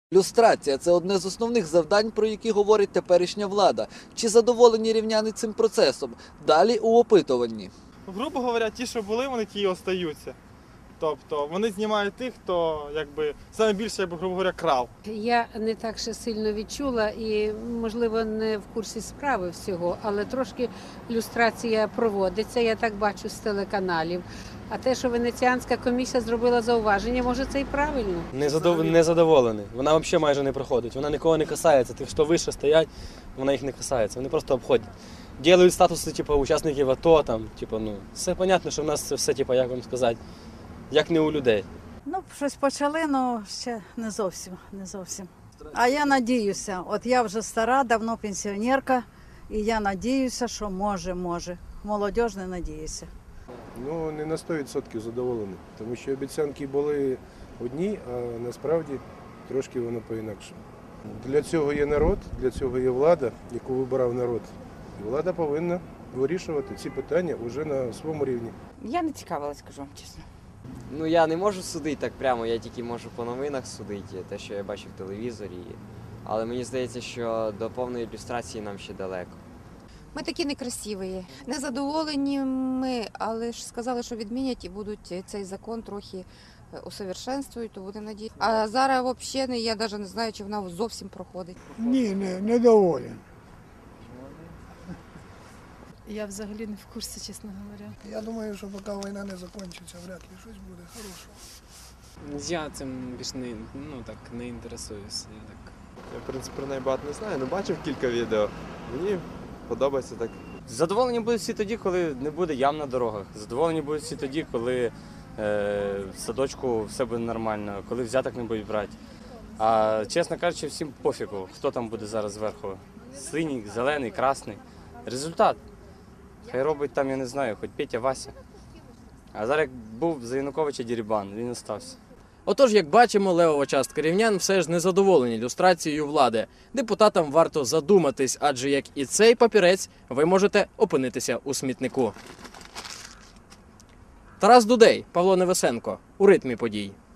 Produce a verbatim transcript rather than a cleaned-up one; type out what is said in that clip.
Люстрація – це одне з основних завдань, про які говорить теперішня влада. Чи задоволені рівняни цим процесом? Далі у опитуванні. Грубо говоря, ті, що були, вони ті і остаються. Тобто вони знімають тих, хто, якби, саме більше, якби, грубо говоря, крав. Я не так ще сильно відчула і, можливо, не в курсі справи всього, але трошки люстрація проводиться, я так бачу з телеканалів. А те, що Венеціанська комісія зробила зауваження, може це і правильно. Не, задов... не задоволений. Вона взагалі майже не проходить. Вона нікого не касається. Тих, хто вище стоять, вона їх не касається. Вони просто обходять. Ділають статуси типу, учасників АТО. Там, типу, ну, все зрозуміло, що в нас це все, типу, як вам сказати, як не у людей. Ну, щось почали, але ще не зовсім, не зовсім. А я надіюся, от я вже стара, давно пенсіонерка, і я надіюся, що може, може. Молодь не надіється. Ну, не на сто відсотків задоволений, тому що обіцянки були одні, а насправді трошки воно по-інакшому. Для цього є народ, для цього є влада, яку вибирав народ. І влада повинна вирішувати ці питання вже на своєму рівні. Я не цікавилась, кажу вам чесно. Ну, я не можу судити так прямо, я тільки можу по новинах судити, те, що я бачу в телевізорі. Але мені здається, що до повної ілюстрації нам ще далеко. Ми такі некрасиві. Незадоволені ми, але ж сказали, що відмінять і будуть цей закон трохи усовершенствують, то будемо надіятися. А зараз взагалі я навіть не знаю, чи вона зовсім проходить. Ні, не, не доволен. Я взагалі не в курсі, чесно говоря. Я думаю, що поки війна не закінчиться, вряд ли щось буде хорошого. Я цим більш не, ну, так, не інтересуюся. Я, так... я, в принципі, про неї багато не знаю, але бачив кілька відео. Мені подобається так. Задоволені будуть всі тоді, коли не буде ям на дорогах. Задоволені будуть всі тоді, коли е, в садочку все буде нормально, коли взяток не будуть брати. А чесно кажучи, всім пофігу, хто там буде зараз зверху. Синій, зелений, красний. Результат. Хай робить там, я не знаю, хоч Петя, Вася. А зараз як був за Януковича дерибан, він остався. Отож, як бачимо, левова частка рівнян все ж не задоволені люстрацією влади. Депутатам варто задуматись, адже як і цей папірець, ви можете опинитися у смітнику. Тарас Дудей, Павло Невесенко. У ритмі подій.